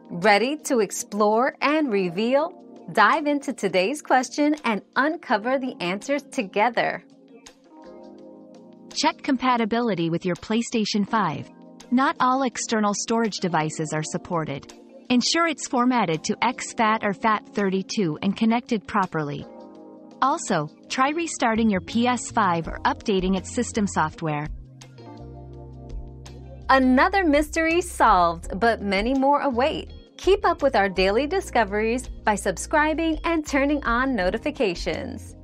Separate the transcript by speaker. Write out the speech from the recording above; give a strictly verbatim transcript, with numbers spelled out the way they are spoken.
Speaker 1: Ready to explore and reveal? Dive into today's question and uncover the answers together.
Speaker 2: Check compatibility with your PlayStation five. Not all external storage devices are supported. Ensure it's formatted to X FAT or FAT thirty-two and connected properly. Also, try restarting your P S five or updating its system software.
Speaker 1: Another mystery solved, but many more await. Keep up with our daily discoveries by subscribing and turning on notifications.